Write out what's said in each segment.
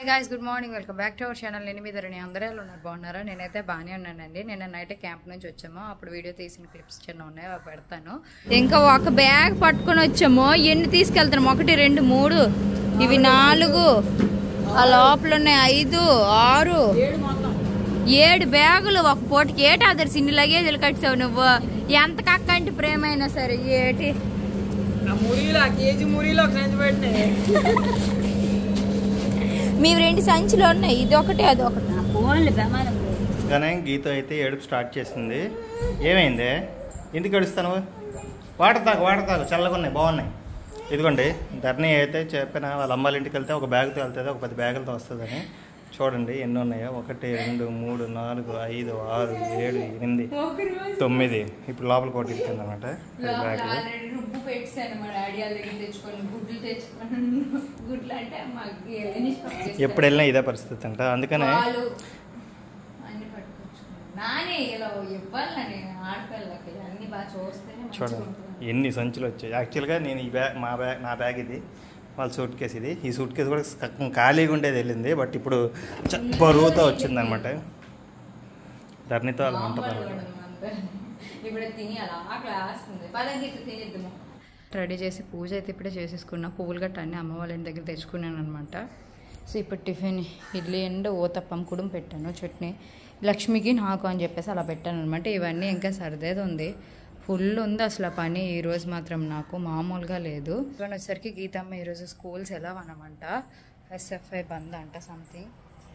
guys, good morning. Welcome back to our channel. నేను మీ ధరణి అందరూ ఎలా ఉన్నారు? బాగున్నారా? నేనైతే బాగానే ఉన్నానండి. నేను నైట్ క్యాంప్ నుంచి వచ్చాము. అప్పుడు వీడియో తీసిన క్లిప్స్ చిన్న ఉన్నాయి, అవి పెడతాను. ఇంకా ఒక బ్యాగ్ పట్టుకొని వచ్చాము. ఎన్ని తీసుకెళ్తాము? 1 2 3 ఇవి 4 ఆ లోపల ఉన్నాయి 5 6 7 బ్యాగులు ఒక పూటకి. ఏటి అదర్స్ ఇన్ని లగేజీలు కట్టావు నువ్వు? ఎంత కక్కంటి ప్రేమ అయినా సరే ఏటి మీ రెండు సంచులు ఉన్నాయి, ఇది ఒకటి అది ఒకటి. కానీ గీత అయితే ఏడుపు స్టార్ట్ చేసింది. ఏమైంది? ఎందుకు ఏడుస్తాను? వాటర్ తాగు చల్లగా ఉన్నాయి, బాగున్నాయి. ఇదిగోండి ధరణి అయితే చెప్పిన వాళ్ళ అమ్మాయిల ఇంటికి వెళ్తే ఒక బ్యాగ్తో వెళ్తుంది, ఒక 10 బ్యాగులతో వస్తుందని. చూడండి ఎన్ని ఉన్నాయో. 1 2 3 4 5 6 7 8 9. ఇప్పుడు లోపల కొట్టింది అనమాట బ్యాగులు. ఎప్పుడు వెళ్ళినా ఇదే పరిస్థితి అంట. అందుకనే చూడండి ఎన్ని సంచులు వచ్చాయి. యాక్చువల్గా నేను ఈ బ్యాగ్ నా బ్యాగ్ ఇది, వాళ్ళ సూట్ కేసు ఇది. ఈ సూట్ కేసు కూడా ఖాళీగా ఉండేది వెళ్ళింది, బట్ ఇప్పుడు బరువుతో వచ్చింది అనమాట. ధరణితో అలా ఉంటుంది. రెడీ చేసి పూజ అయితే ఇప్పుడే చేసేసుకున్నా. పువ్వులు గట్ట అన్నీ అమ్మ వాళ్ళ ఇంటి దగ్గర తెచ్చుకున్నాను అనమాట. సో ఇప్పుడు టిఫిన్ ఇడ్లీ అండ్ ఓతప్పం కూడా పెట్టాను, చట్నీ లక్ష్మికి నాకు అని చెప్పేసి అలా పెట్టాను అనమాట. ఇవన్నీ ఇంకా సర్దేది ఉంది, ఫుల్ ఉంది అసలు పని ఈరోజు మాత్రం నాకు మామూలుగా లేదు. వచ్చేసరికి గీతమ్మ ఈరోజు స్కూల్స్ ఎలా అనమాట, SFI బంద్ అంట సంథింగ్.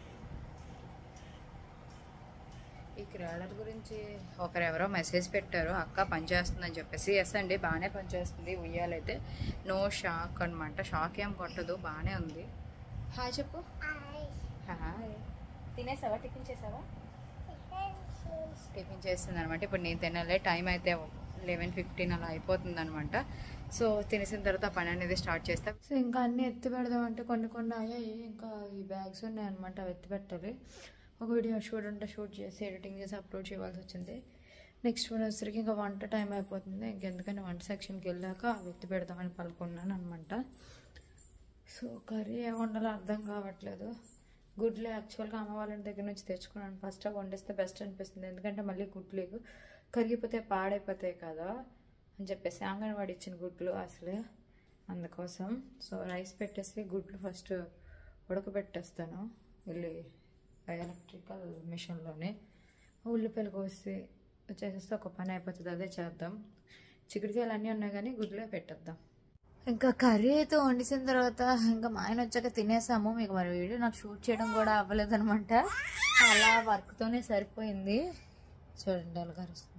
ఈ క్రీడల గురించి ఒకరెవరో మెసేజ్ పెట్టారు, అక్క పనిచేస్తుందని చెప్పేసి. ఎస్ అండి, బాగానే పనిచేస్తుంది. ఉయ్యాలైతే నో షాక్ అనమాట. షాక్ ఏం కొట్టదు, బాగానే ఉంది. హాయ్ చెప్పు. హాయ్. తినేసావా? టిఫిన్ చేసావా? టిఫిన్ చేస్తుంది అనమాట. ఇప్పుడు నేను తినాలి. టైం అయితే 11:15 అలా అయిపోతుంది అనమాట. సో తినేసిన తర్వాత పని అనేది స్టార్ట్ చేస్తాం. సో ఇంకా అన్నీ ఎత్తి పెడదామంటే కొన్ని అయ్యాయి. ఇంకా ఈ బ్యాగ్స్ ఉన్నాయి అనమాట, అవి ఎత్తి పెట్టాలి. ఒక వీడియో షూట్ చేసి ఎడిటింగ్ చేసి అప్లోడ్ చేయాల్సి వచ్చింది. నెక్స్ట్ వన్ వచ్చరికి ఇంకా వంట టైం అయిపోతుంది. ఇంకెందుకని వంట సెక్షన్కి వెళ్ళాక అవి ఎత్తి పెడదామని పలుకున్నాను అనమాట. సో కర్రీ ఏం వండాలో అర్థం కావట్లేదు. గుడ్లు యాక్చువల్గా అమ్మ వాళ్ళ దగ్గర నుంచి తెచ్చుకున్నాను. ఫస్ట్ అవి వండిస్తే బెస్ట్ అనిపిస్తుంది, ఎందుకంటే మళ్ళీ గుడ్లు కరిగిపోతే పాడైపోతాయి కదా అని చెప్పేసి. అంగన్వాడి ఇచ్చిన గుడ్లు అసలు, అందుకోసం. సో రైస్ పెట్టేసి గుడ్లు ఫస్ట్ ఉడకబెట్టేస్తాను వెళ్ళి ఎలక్ట్రికల్ మిషన్లోనే. ఉల్లిపాయలు కోసి వచ్చేసేస్తే ఒక పని అయిపోతుంది, అదే చేద్దాం. చిక్కుడుకాయలు అన్నీ ఉన్నాయి కానీ గుడ్లే పెట్టేద్దాం. ఇంకా కర్రీ అయితే వండిసిన తర్వాత ఇంకా మా ఆయన వచ్చాక తినేసాము. మీకు మరి వీడియో నాకు షూట్ చేయడం కూడా అవ్వలేదనమాట, అలా వర్క్తోనే సరిపోయింది. చూడండి ఎలా వస్తుంది.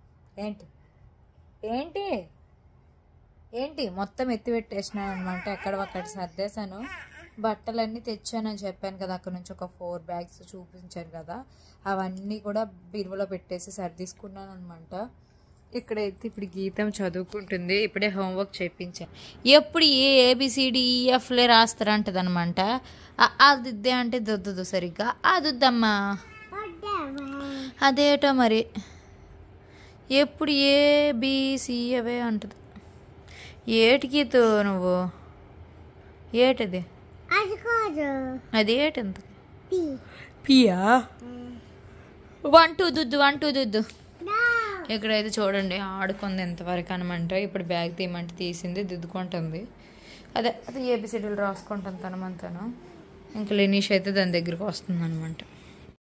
ఏంటి మొత్తం ఎత్తి పెట్టేసినాను అనమాట. ఎక్కడొక్కడ సర్దేశాను. బట్టలన్నీ తెచ్చానని చెప్పాను కదా, అక్కడ నుంచి ఒక 4 బ్యాగ్స్ చూపించాను కదా, అవన్నీ కూడా బీరువలో పెట్టేసి సర్దీసుకున్నాను అనమాట. ఇక్కడైతే ఇప్పుడు గీతం చదువుకుంటుంది. ఇప్పుడే హోంవర్క్ చేయించాను. ఎప్పుడు ABCDEFలే రాస్తారంటది అనమాట. అదిద్దే అంటే దొద్దు సరిగ్గా అదుద్దమ్మా, అదేటో మరి ఎప్పుడు ABC అవే అంటది. ఏటికి నువ్వు ఏటది? అది ఏటంత పియా 1 2 దుద్దు. ఇక్కడైతే చూడండి ఆడుకుంది ఎంతవరకు అనమాట. ఇప్పుడు బ్యాగ్ తీయమంటే తీసింది, దిద్దుకుంటుంది. అదే ABCDలు రాసుకుంటాను తనమంతాను. ఇంకా లెనీష్ అయితే దాని దగ్గరికి వస్తుంది అనమాట.